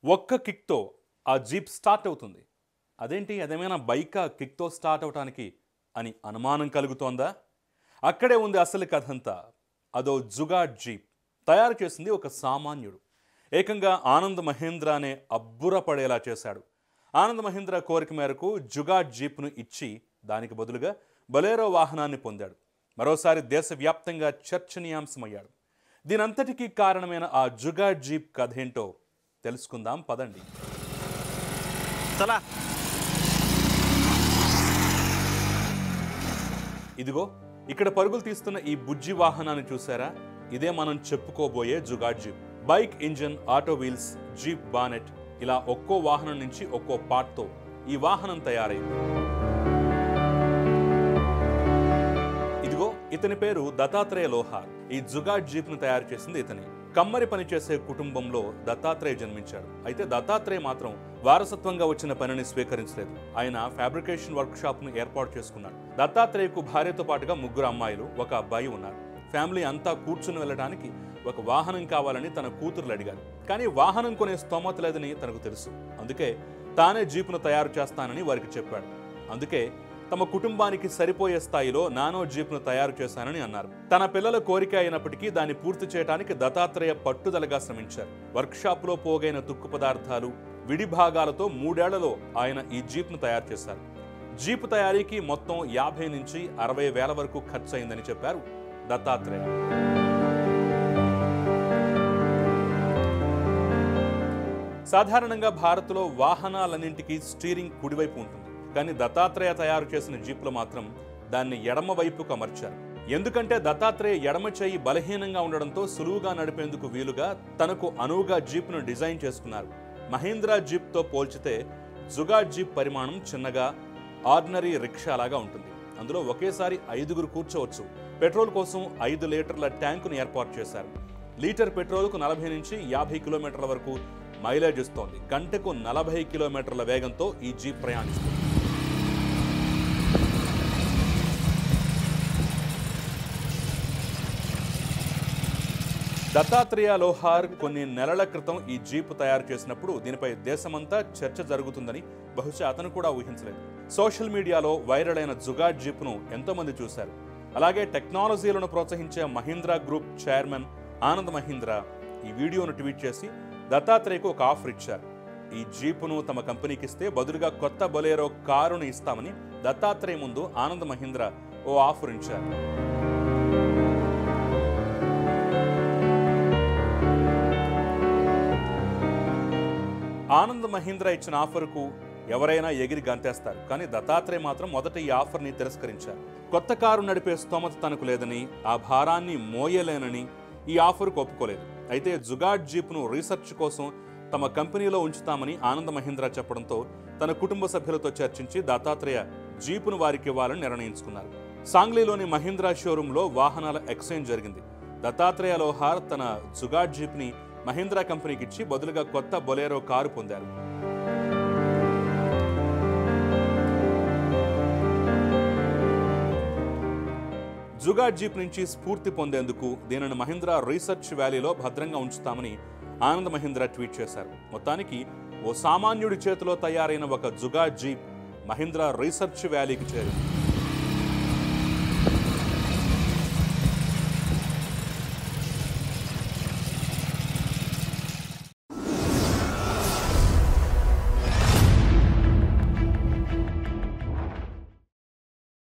ఒక్క కిక్తో ఆ jeep start అవుతుంది. అదేమైనా బైకా కిక్తో స్టార్ట్ అవటానికి అని అనుమానం కలుగుతోందా? అక్కడే ఉంది అసలు కథంతా. అదో జుగాడ్ జీప్. తయారు చేసింది ఒక సామాన్యుడు. ఏకంగా ఆనంద్ మహీంద్రానే అబ్బురపడేలా చేశాడు. ఆనంద్ మహీంద్రా కోరిక మేరకు జుగాడ్ జీప్ను ఇచ్చి దానికి బదులుగా బొలెరో వాహనాన్ని పొందాడు. మరోసారి దేశవ్యాప్తంగా చర్చనీయాంశమయ్యాడు. దీనంతటికీ కారణమైన ఆ జుగాడ్ జీప్ కథ ఏంటో తెలుసుకుందాం పదండి. ఇదిగో ఇక్కడ పరుగులు తీస్తున్న ఈ బుజ్జి వాహనాన్ని చూసారా? ఇదే మనం చెప్పుకోబోయే jugaad jeep. Bike engine, auto wheels, jeep bonnet ఇలా ఒక్కో వాహనం నుంచి ఒక్కో పార్ట్తో ఈ వాహనం తయారైంది. ఇదిగో ఇతని పేరు దత్తాత్రేయ లోహార్. ఈ జుగాడ్ జీప్ ను తయారు చేసింది ఇతని. కమ్మరి పనిచేసే కుటుంబంలో దత్తాత్రేయ జన్మించాడు. అయితే దత్తాత్రేయ మాత్రం వారసత్వంగా వచ్చిన పనిని స్వీకరించలేదు. ఆయన ఫ్యాబ్రికేషన్ వర్క్ షాప్ ను ఏర్పాటు చేసుకున్నాడు. దత్తాత్రేయకు భార్యతో పాటుగా 3 అమ్మాయిలు, 1 అబ్బాయి ఉన్నారు. ఫ్యామిలీ అంతా కూర్చుని వెళ్ళడానికి ఒక వాహనం కావాలని తన కూతుర్లు అడిగారు. కానీ వాహనం కొనే స్తోమత లేదని తనకు తెలుసు. అందుకే తానే జీపును తయారు చేస్తానని వారికి చెప్పాడు. అందుకే తమ కుటుంబానికి సరిపోయే స్థాయిలో నానో జీప్ను తయారు చేశానని అన్నారు. తన పిల్లల కోరిక అయినప్పటికీ దాన్ని పూర్తి చేయడానికి దత్తాత్రేయ పట్టుదలగా శ్రమించారు. వర్క్షాప్లో పోగైన తుక్కు పదార్థాలు, విడి భాగాలతో 3 ఏళ్లలో ఆయన ఈ జీప్ను తయారు చేశారు. జీపు తయారీకి మొత్తం 50 నుంచి 60 వేల వరకు ఖర్చు అయిందని చెప్పారు దత్తాత్రేయ. సాధారణంగా భారత్లో వాహనాలన్నింటికీ స్టీరింగ్ కుడివైపు ఉంటుంది. కానీ దత్తాత్రేయ తయారు చేసిన జీప్లో మాత్రం దాన్ని ఎడమ వైపుకు అమర్చారు. ఎందుకంటే దత్తాత్రేయ ఎడమ చేయి బలహీనంగా ఉండడంతో సులువుగా నడిపేందుకు వీలుగా తనకు అనువుగా జీప్ను డిజైన్ చేసుకున్నారు. మహీంద్రా జీప్తో పోల్చితే జుగాడ్ జీప్ పరిమాణం చిన్నగా, ఆర్డినరీ రిక్షాలాగా ఉంటుంది. అందులో ఒకేసారి 5గురు కూర్చోవచ్చు. పెట్రోల్ కోసం 5 లీటర్ల ట్యాంకును ఏర్పాటు చేశారు. లీటర్ పెట్రోల్కు 40 నుంచి 50 కిలోమీటర్ల వరకు మైలేజ్ ఇస్తోంది. గంటకు 40 కిలోమీటర్ల వేగంతో ఈ జీప్ ప్రయాణిస్తుంది. దత్తాత్రేయ లోహార్ కొన్ని నెలల క్రితం ఈ జీప్ తయారు చేసినప్పుడు దీనిపై దేశమంతా చర్చ జరుగుతుందని బహుశా అతను కూడా ఊహించలేదు. సోషల్ మీడియాలో వైరల్ అయిన జుగాడ్ జీప్ను ఎంతోమంది చూశారు. అలాగే టెక్నాలజీలను ప్రోత్సహించే మహీంద్రా గ్రూప్ చైర్మన్ ఆనంద్ మహీంద్రా ఈ వీడియోను ట్వీట్ చేసి దత్తాత్రేయకు ఒక ఆఫర్ ఇచ్చారు. ఈ జీపును తమ కంపెనీకి ఇస్తే బదులుగా కొత్త బొలెరో కారును ఇస్తామని దత్తాత్రేయ ముందు ఆనంద్ మహీంద్రా ఓ ఆఫర్ ఇచ్చారు. ఆనంద్ మహీంద్రా ఇచ్చిన ఆఫర్కు ఎవరైనా ఎగిరి గంతేస్తారు. కానీ దత్తాత్రేయ మాత్రం మొదట ఈ ఆఫర్ని తిరస్కరించారు. కొత్త కారు నడిపే స్తోమత తనకు లేదని, ఆ భారాన్ని మోయలేనని ఈ ఆఫర్కు ఒప్పుకోలేదు. అయితే జుగాడ్ జీప్ను రీసెర్చ్ కోసం తమ కంపెనీలో ఉంచుతామని ఆనంద్ మహీంద్రా చెప్పడంతో తన కుటుంబ సభ్యులతో చర్చించి దత్తాత్రేయ జీపును వారికి ఇవ్వాలని నిర్ణయించుకున్నారు. సాంగ్లీలోని మహీంద్రా షోరూంలో వాహనాల ఎక్స్చేంజ్ జరిగింది. దత్తాత్రేయ లోహార్ తన జుగాడ్ జీప్ని మహీంద్రా కంపెనీకి ఇచ్చి బదులుగా కొత్త బొలెరో కారు పొందారు. జుగాడ్ జీప్ నుంచి స్ఫూర్తి పొందేందుకు దీనిని మహీంద్రా రీసెర్చ్ వ్యాలీలో భద్రంగా ఉంచుతామని ఆనంద్ మహీంద్రా ట్వీట్ చేశారు. మొత్తానికి ఓ సామాన్యుడి చేతిలో తయారైన ఒక జుగాడ్ జీప్ మహీంద్రా రీసెర్చ్ వ్యాలీకి చేరింది.